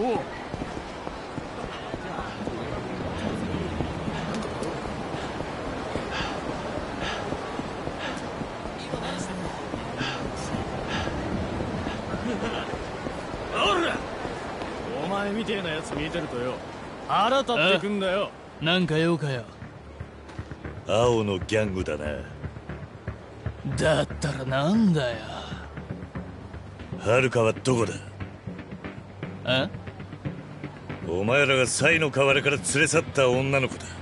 お前みてえなやつ見てるとよ、腹立ってくんだよ。 なんか用かよ。 青のギャングだな。 だったらなんだよ。 はるかはどこだ？ あ？ お前らがサイの河原から連れ去った女の子だ。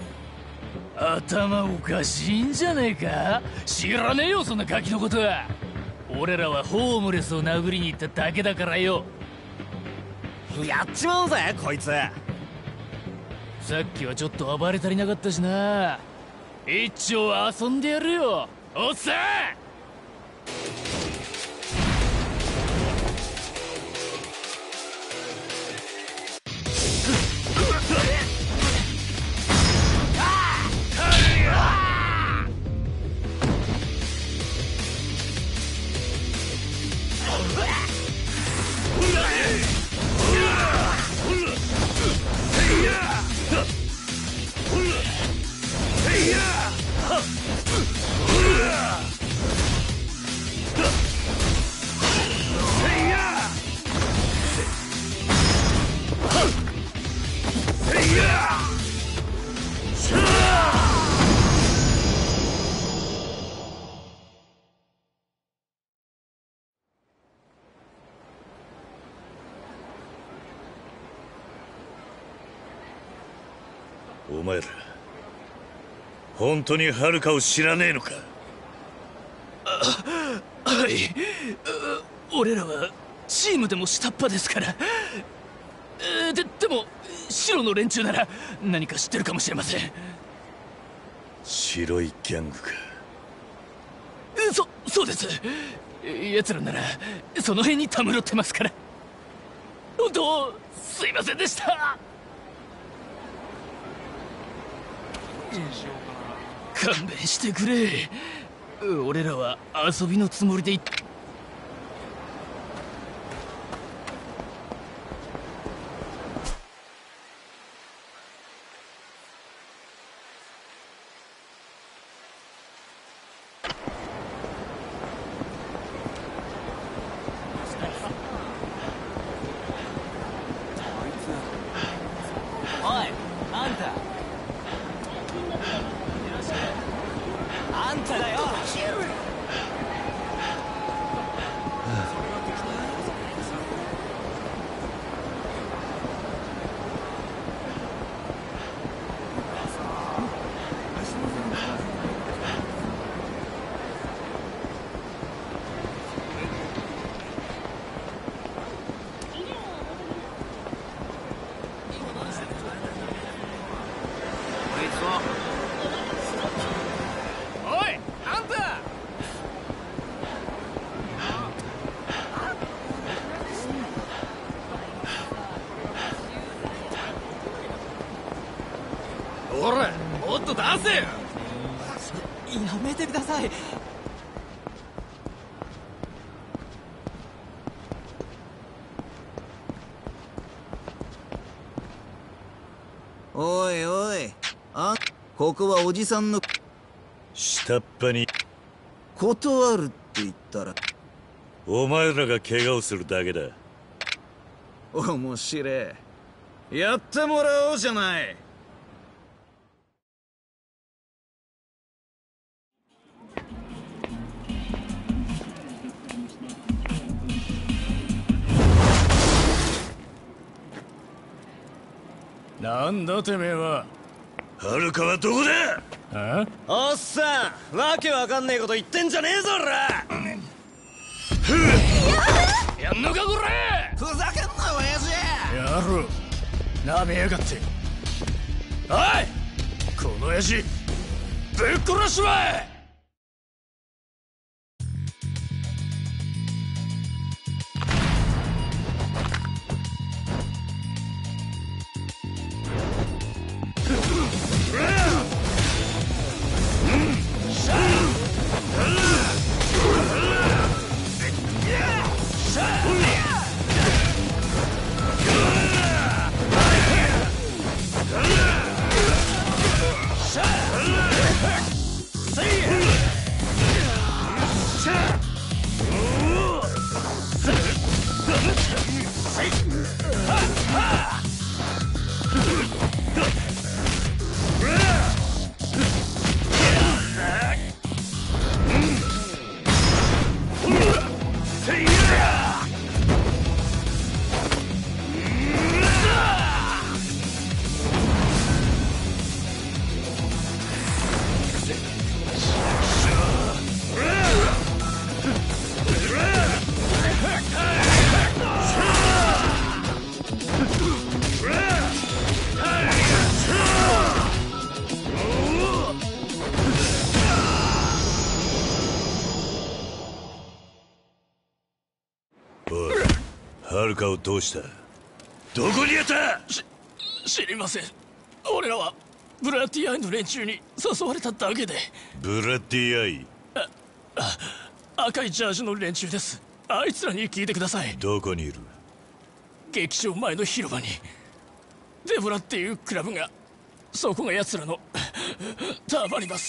頭おかしいんじゃねえか？知らねえよそんなガキのことは。俺らはホームレスを殴りに行っただけだからよ。 やっちまうぜこいつ。 さっきはちょっと暴れ足りなかったしな。一丁遊んでやるよおっさん。 お前ら本当にはるかを知らねえのか？ はい。俺らはチームでも下っ端ですから。でも白の連中なら何か知ってるかもしれません。 白いギャングか。 そうです。奴らならその辺にたむろってますから。本当すいませんでした。勘弁してくれ。俺らは遊びのつもりで行った。 ほらもっと出せよ。 やめてください。 おいおい、ここはおじさんの下っ端に断るって言ったらお前らが怪我をするだけだ。 面白え。やってもらおうじゃない。 なんだてめえは。 はるかはどこだ？ おっさん、わけわかんねえこと言ってんじゃねえぞおら。 やんのかこれ。 ふざけんな親父。 やろうなめやがって。おいこの親父ぶっ殺しまえ。 おい、はるかをどうした？どこにやった？ 知りません。俺らはブラッディアイの連中に誘われただけで。 ブラッディアイ？ 赤いジャージの連中です。あいつらに聞いてください。 どこにいる？ 劇場前の広場にデボラっていうクラブが、そこが奴らのたまります。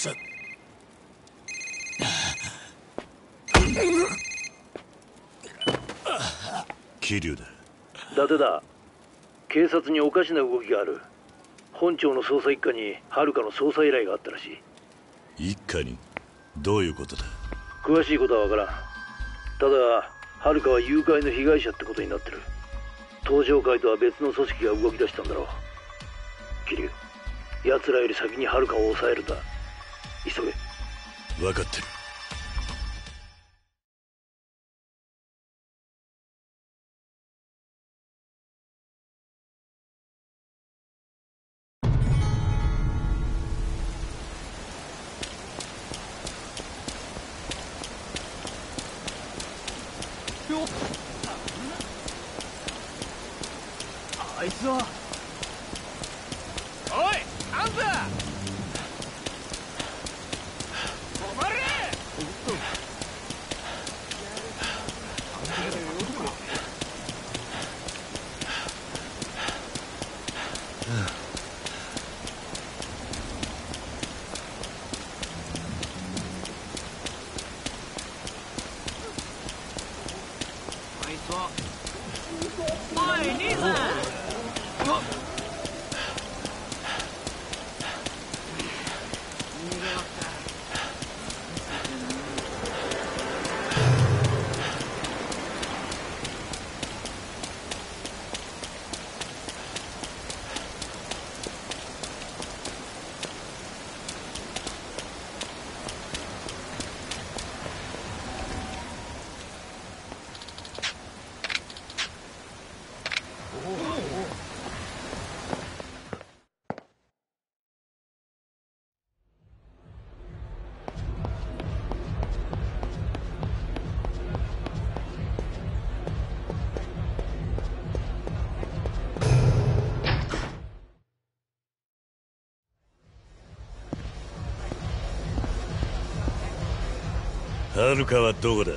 桐生だ。 伊達だ。警察におかしな動きがある。本庁の捜査一課に遥の捜査依頼があったらしい。 一課に？どういうことだ？ 詳しいことはわからん。ただ遥は誘拐の被害者ってことになってる。東上会とは別の組織が動き出したんだろう。桐生、奴らより先に遥を抑えるんだ。急げ。 分かってる。 あいつは。おい、アンザー！止まれ！おい、兄さん！ はるかはどこだ？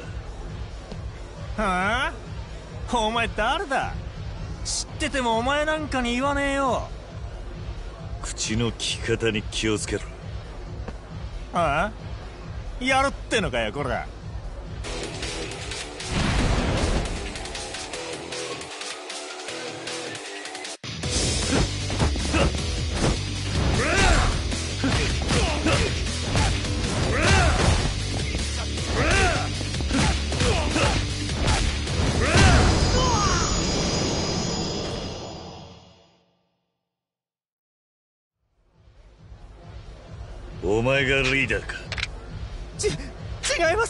はあ？お前誰だ？知っててもお前なんかに言わねえよ。 口の利き方に気をつけろ。 はあ？やるってのかよこら。 お前がリーダーか？ 違います。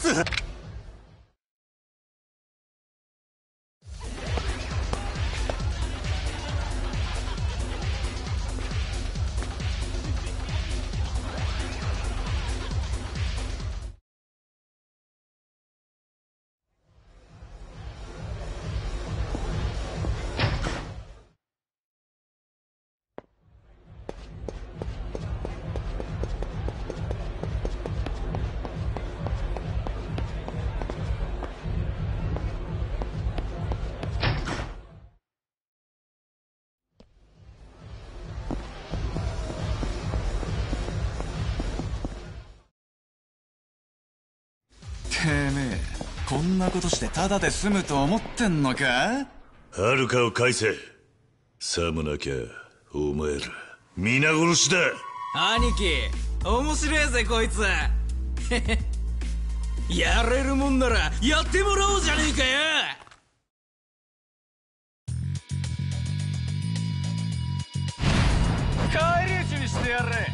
てめえ、こんなことしてタダで済むと思ってんのか？ はるかを返せ。さもなきゃお前ら皆殺しだ。 兄貴、面白いぜこいつ。やれるもんならやってもらおうじゃねえかよ。 返り討ちにしてやれ。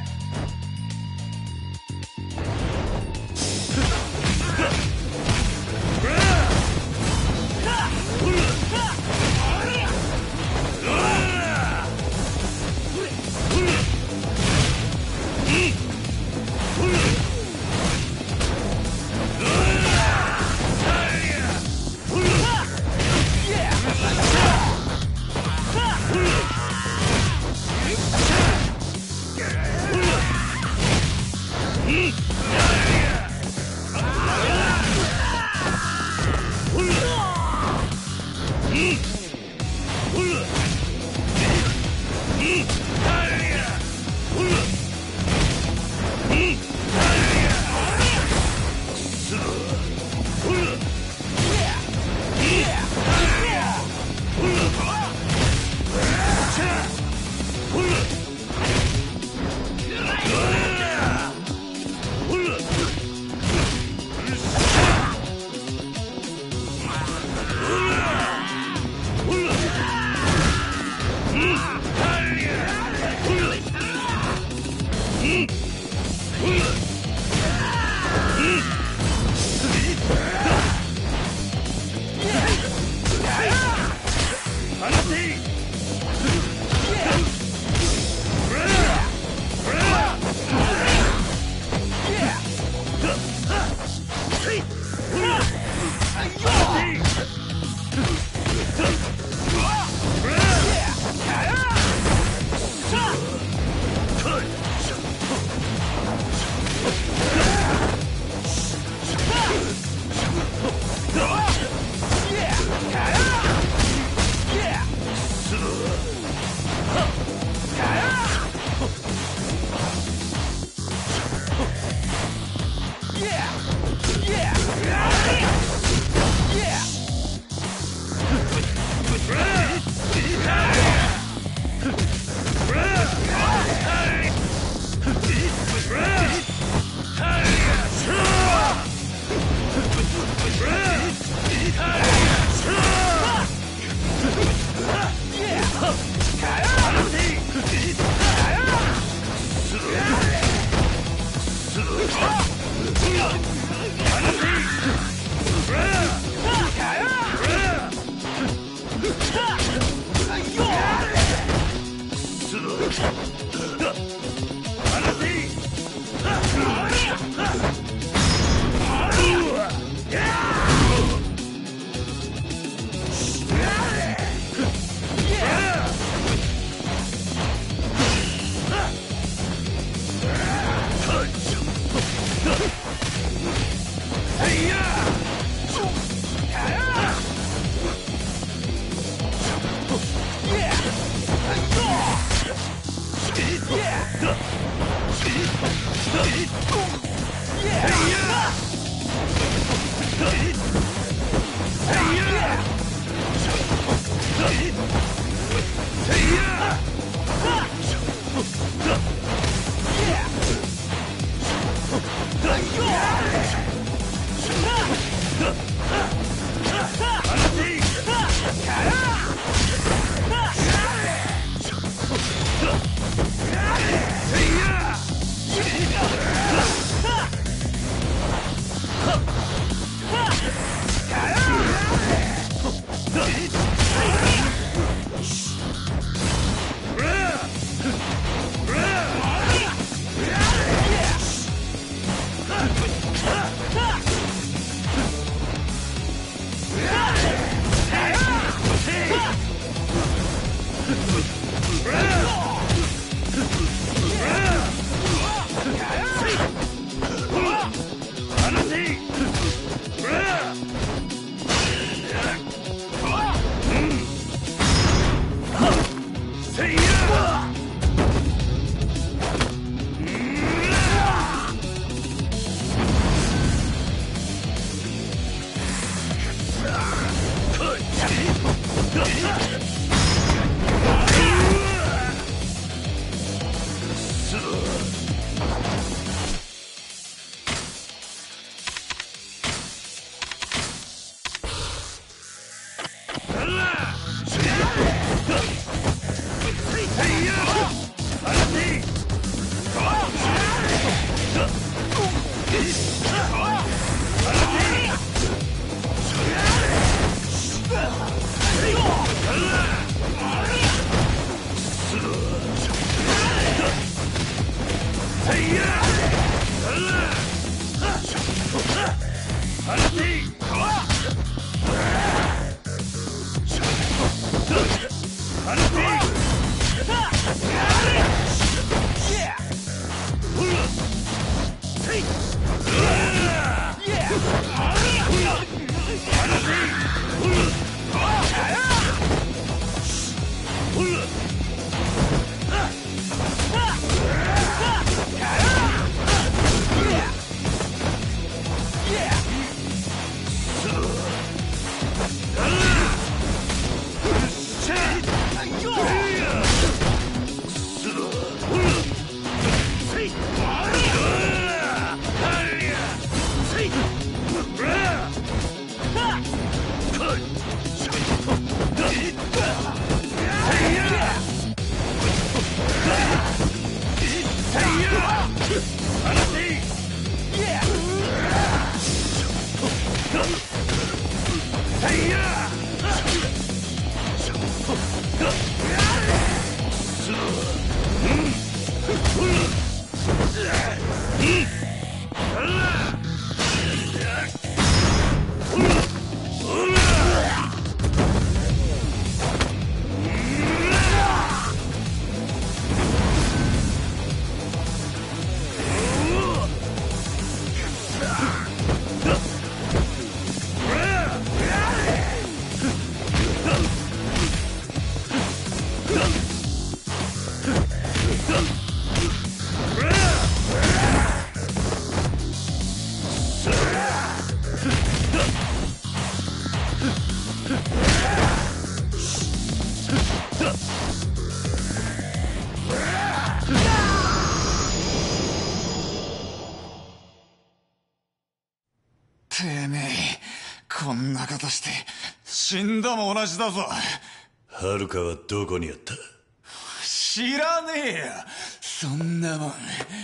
てめえ、こんなことして死んだも同じだぞ。 はるかはどこにあった？ 知らねえよ、そんなもん。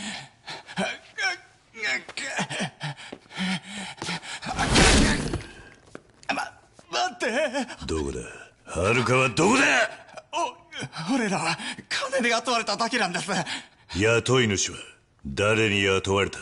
待って。 どこだ？はるかはどこだ？ 俺らは金で雇われただけなんです。 雇い主は誰に雇われた？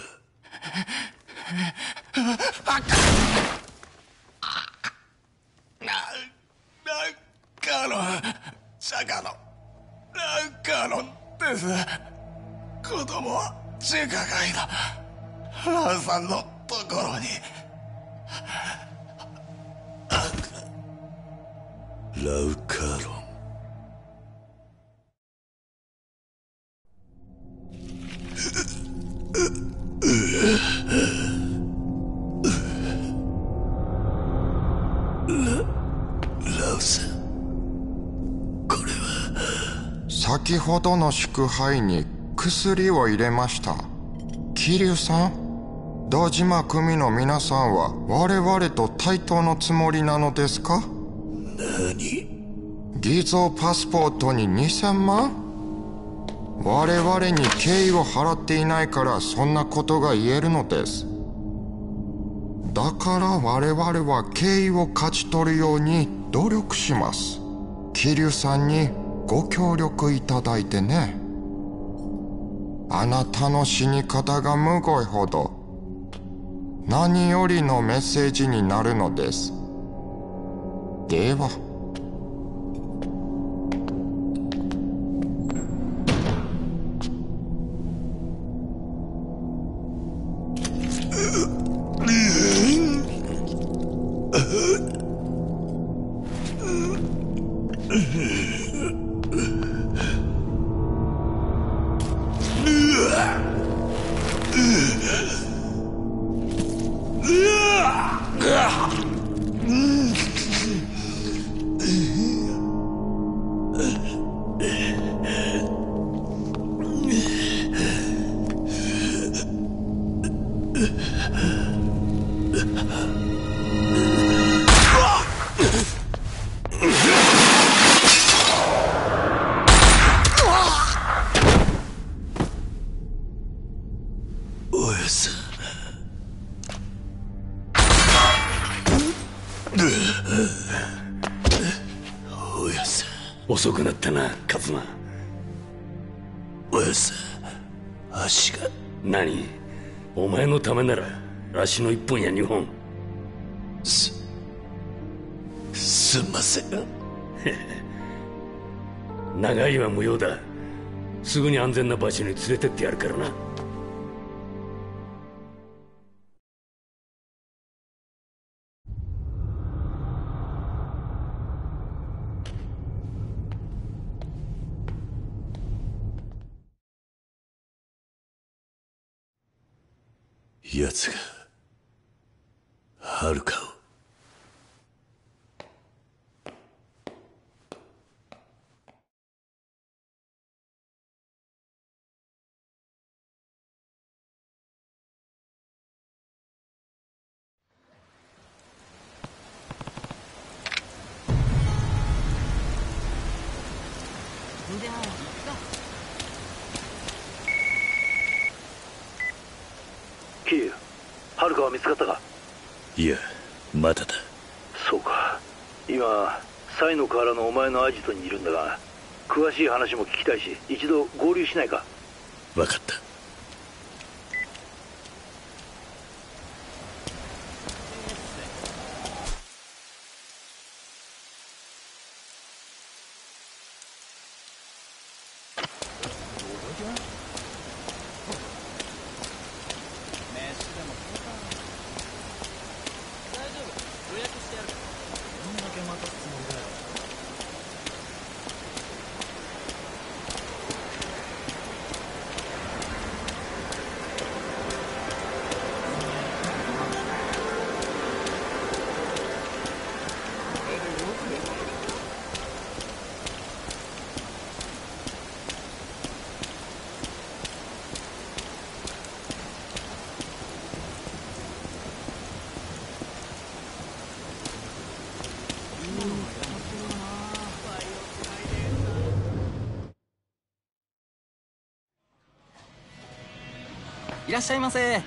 釈迦のガロンです。子供は中華街のラウさんのところに。 ラウカーロン。ラウさん、これは。 先ほどの祝杯に薬を入れました。桐生さん、堂島組の皆さんは我々と対等のつもりなのですか？ 何？ 偽造パスポートに2000万？我々に敬意を払っていないからそんなことが言えるのです。 だから我々は敬意を勝ち取るように努力します。桐生さんにご協力いただいてね。あなたの死に方がむごいほど何よりのメッセージになるのです。では。 遅くなったな、カズマ。 おやさん、足が。 何？お前のためなら足の1本や2本。 すんません。 長いは無用だ。すぐに安全な場所に連れてってやるからな。 奴がはるかを。 キリュウ、はるかは見つかったか？ いや、まだだ。 そうか。今サイの河原のお前のアジトにいるんだが、詳しい話も聞きたいし、一度合流しないか？ 分かった。 いらっしゃいませ。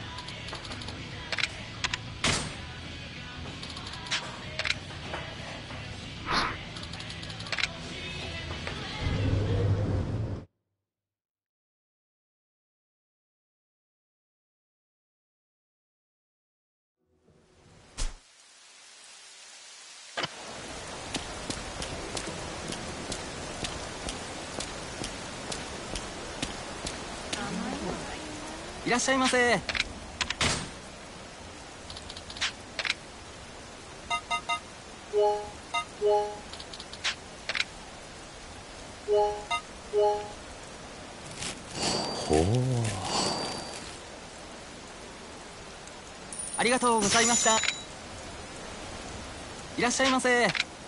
いらっしゃいませ。ありがとうございました。いらっしゃいませ。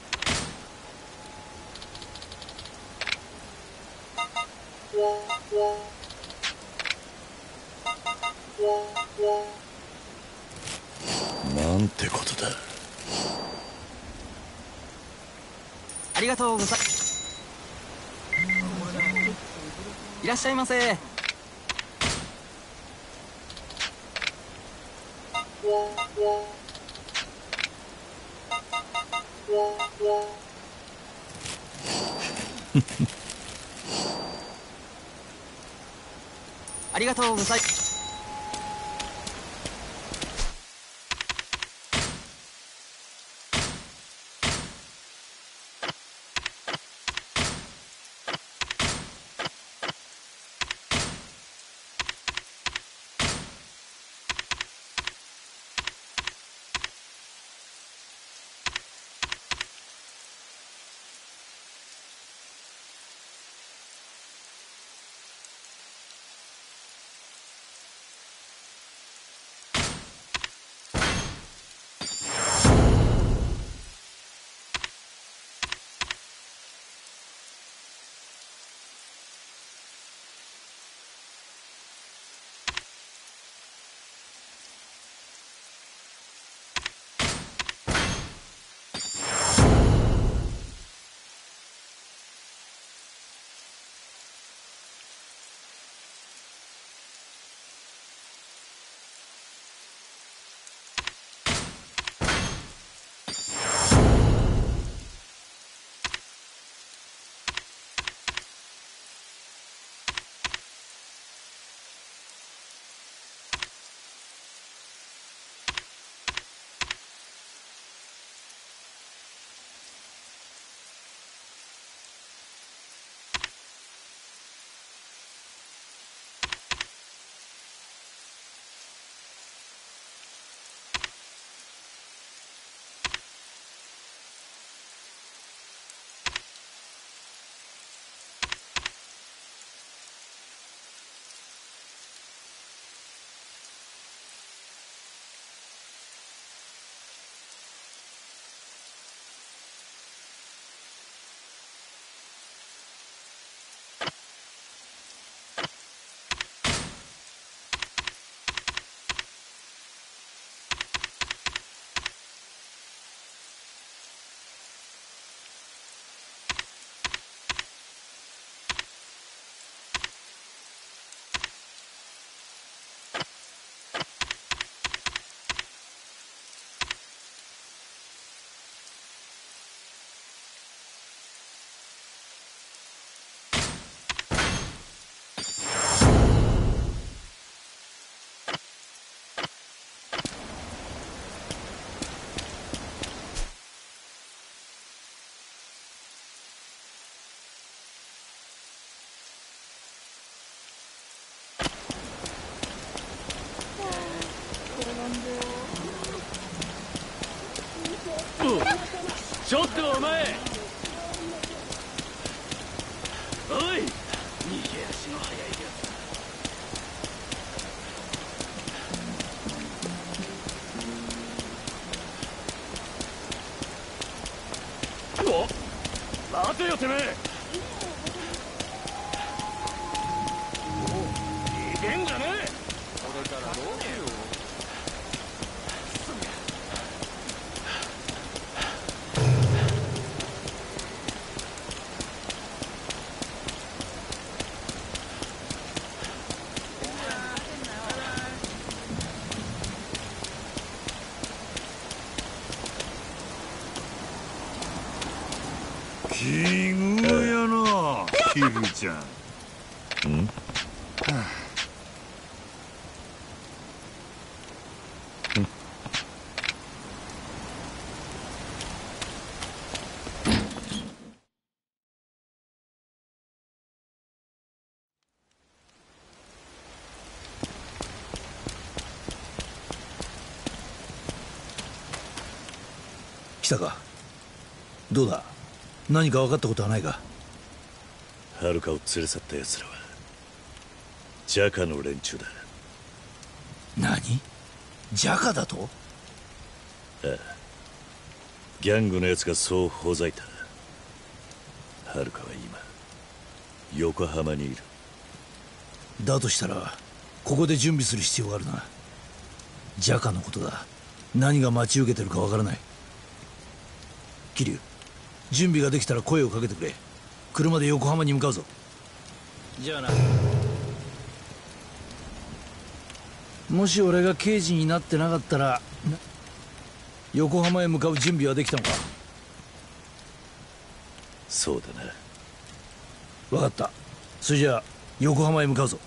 なんてことだ。 ありがとうございいらっしゃいませ。 ありがとうございます。 ちょっとお前、おい、逃げ足の速いやつ。お、待てよてめえ。逃げんじゃねえ。これからどうしよう。 奇遇やな、キルちゃん。ん？ 来たか。どうだ、何か分かったことはないか。 ハルカを連れ去った奴らはジャカの連中だ。 何？ジャカだと？ ああ、ギャングの奴がそうほざいた。ハルカは今横浜にいる。 だとしたらここで準備する必要があるな。ジャカのことだ。何が待ち受けてるか分からない。桐生、準備ができたら声をかけてくれ。車で横浜に向かうぞ。じゃあな。もし俺が刑事になってなかったら横浜へ向かう準備はできたのか？ そうだな。 分かった。それじゃあ横浜へ向かうぞ。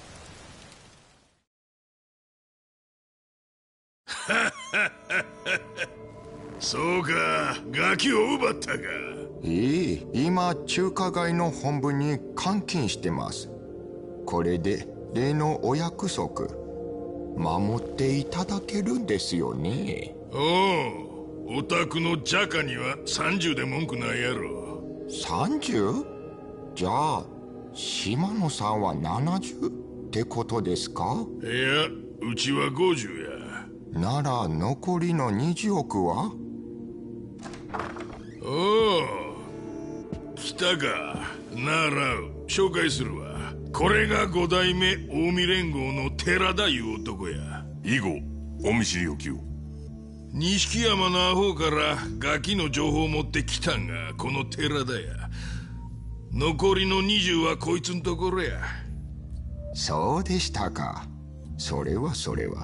そうか、ガキを奪ったか。 今中華街の本部に監禁してます。これで例のお約束守っていただけるんですよね。 おう、お宅のジャカには30で文句ないやろ。 30？ じゃあ島野さんは70ってことですか？ いや、うちは50や。 なら残りの20億は？ おお、来たか。なら紹介するわ。これが5代目近江連合の寺田いう男や。 以後お見知りおきを。 錦山のアホからガキの情報を持ってきたんがこの寺田や。残りの20はこいつんところや。 そうでしたか。それは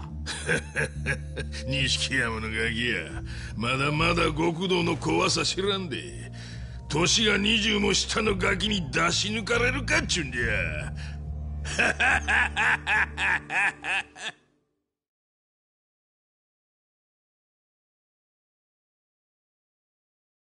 錦山のガキや。まだまだ極道の怖さ知らんで。年が20も下のガキに出し抜かれるかっちゅうんじゃ。